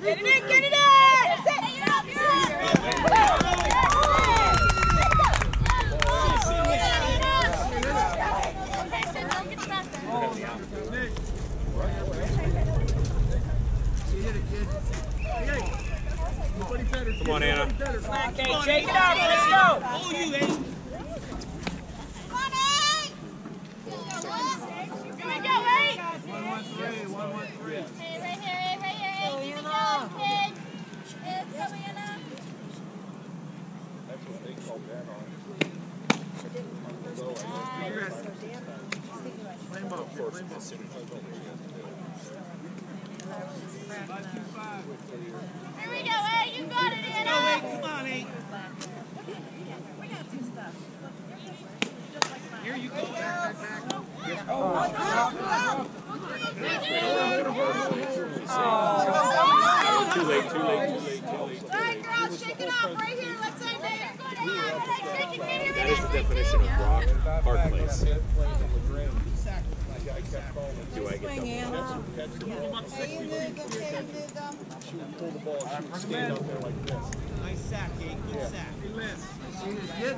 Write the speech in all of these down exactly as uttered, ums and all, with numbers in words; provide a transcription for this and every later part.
Get it in, get it in! Come on, Anna. Okay, shake it out. Let's go. Oh, you ain't. Come on, eight. Here we go, eight. One, one, three, one, one, three. Hey, right here, hey, right here, hey, here we go, kid. Let's go, Anna. That's what they call that on. Flame ball, flame ball. Here we go, hey, you got it, Anna. Go, eight, come on, eight. We got two stuff. Here you go. Back, back, back. Too late, too late, too late, too late. All right, girls, shake it off right here. Let's say there. Good, Anna. Shake it, get it. That is the definition of rock hard place. Do I get Swing, double? Anna. Catch the ball. Hey, you moved them, hey, you moved them. She would pull the ball. She would stand out there like this. Nice sack, Kate. Good sack. Good lift. Good.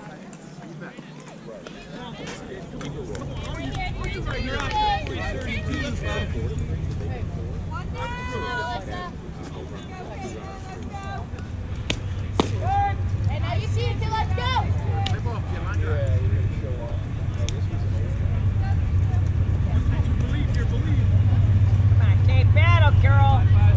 You're up. three thirty-two. One down, Alyssa. Hey, now you see it, till let's go. Yeah, you're going to show off. No, this was an Believe here, believe. Come on, Kate, battle, girl.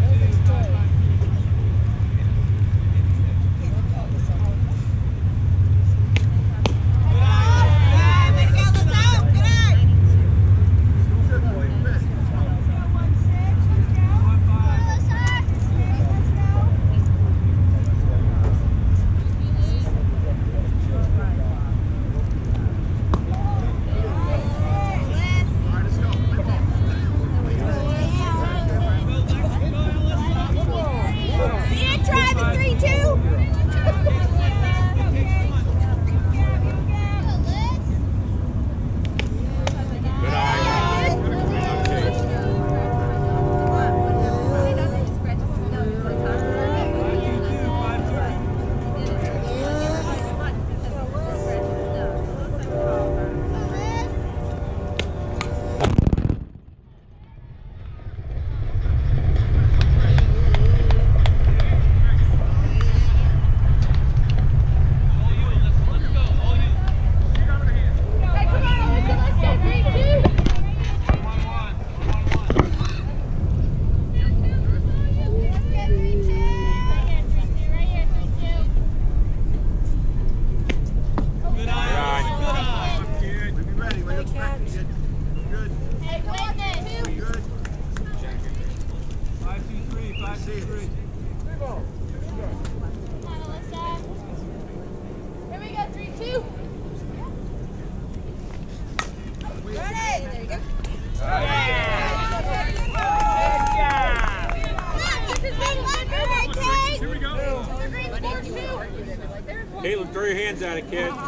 Caitlin, throw your hands at it, kid. Come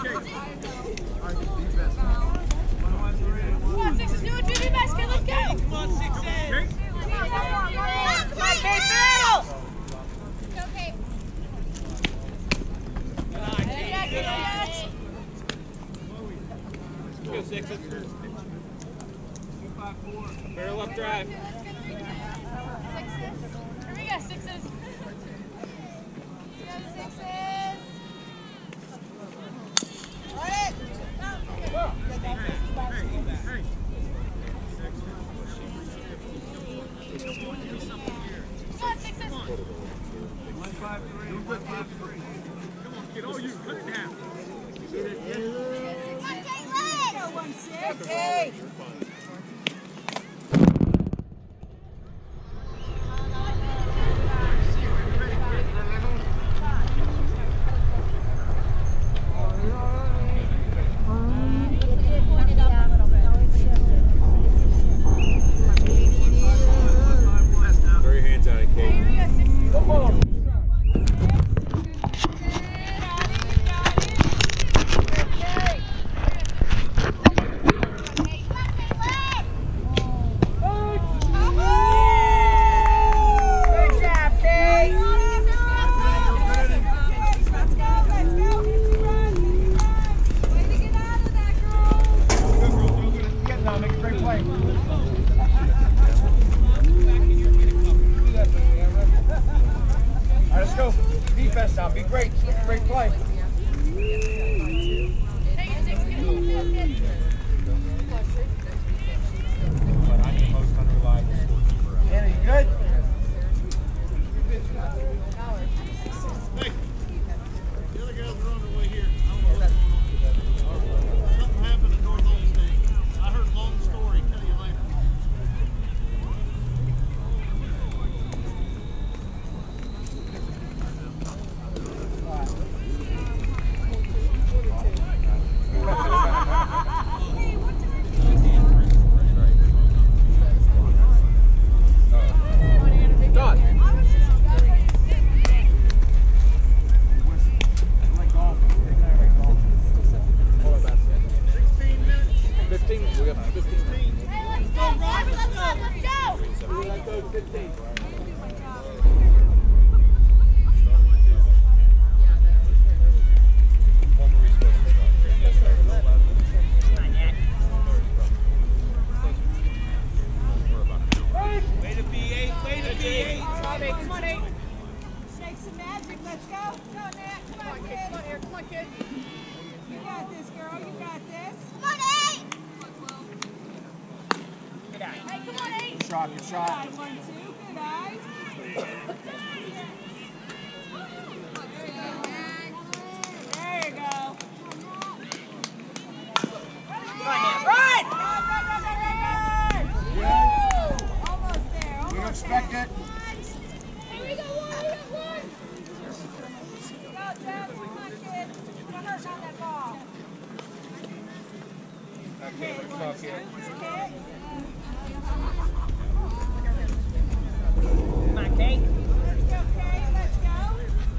on, Sixes, do it, do your best, kid, let's go. Come on, Sixes. Come on, Kate, battle. Go, Kate. Let's go, Sixes. Two, five, four. Barrel up drive. Sixes. Here we go, Sixes. Here we go, Sixes. Got it. Come on, Sixes. One, five, three. One, five, three. Come on, kid. All you. Cut it down. Come on, Caitlin. Go, one, six. Hey. Throw your hands at it, Kate. Come on. Great play. But I'm the most unreliable scorekeeper ever. Anna, you good? Hey, the other guys are on their way here. I don't know what's going on. Something happened at North Olmsted. I heard a long story. Tell you later. Shot, good shot. One, two, good eyes. There you go. Run, Nat, run! Run, run, run, run, run, run. Almost there. We Almost expect there. it. Here we go, one, we got one. Go, Jeff. Come on, kid. Don't hurt on that ball. Okay, one, two, okay. Come on, Kate. Let's go, Kate. Let's go.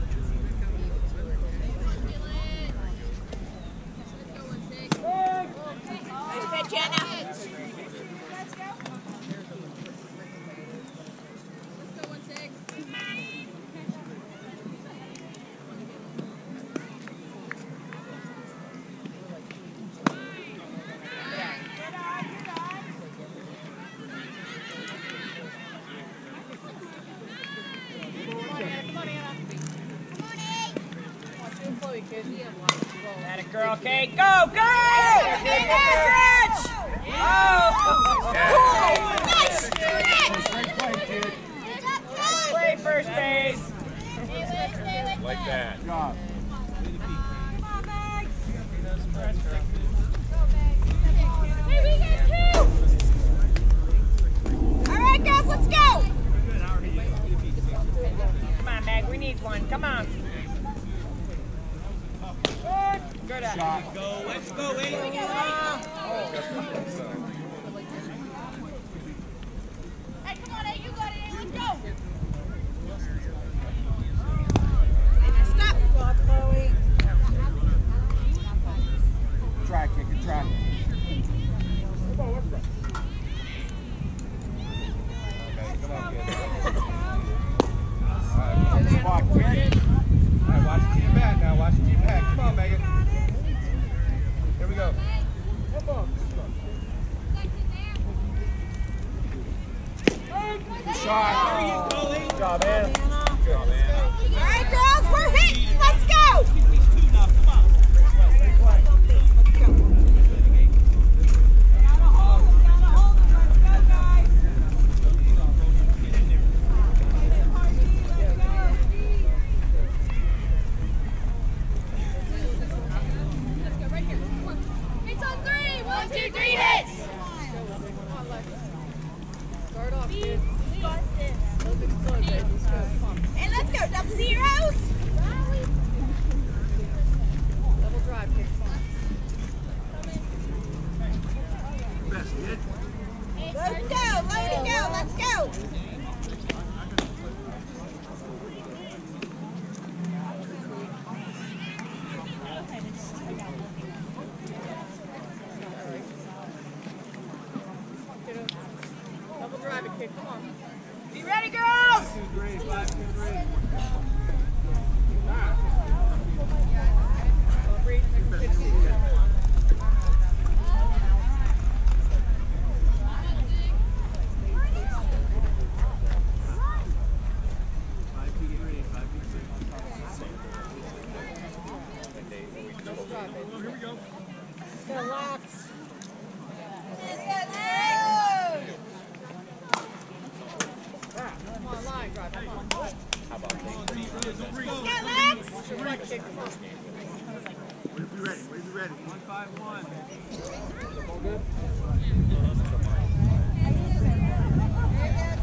Nice pitch, Anna. Let's go. Good eye, good eye. That a girl, Kate. Go, go! Stretch! Oh! Great play, kid. Nice play, first base. Like that. Good job. Come on, Max. All right, guys, let's go. Come on, Meg. We need one. Come on. Good. Good. Shot. Go. Let's go, eight. Here we go, Hey, come on, hey, you got it, let's go. Stop. Stop, Chloe. Try, kid. Good try. Come on, kid. Spot, kid. All right, watch the team back now. Watch the team back. Come on, Megan. Here we go. Good shot. Good job, Anna. Good job, Anna. All right, girls, we're hit. Let's go. Gotta hold them, gotta hold them. Let's go, guys. Let's go. Be ready. Be ready. One five one. All good?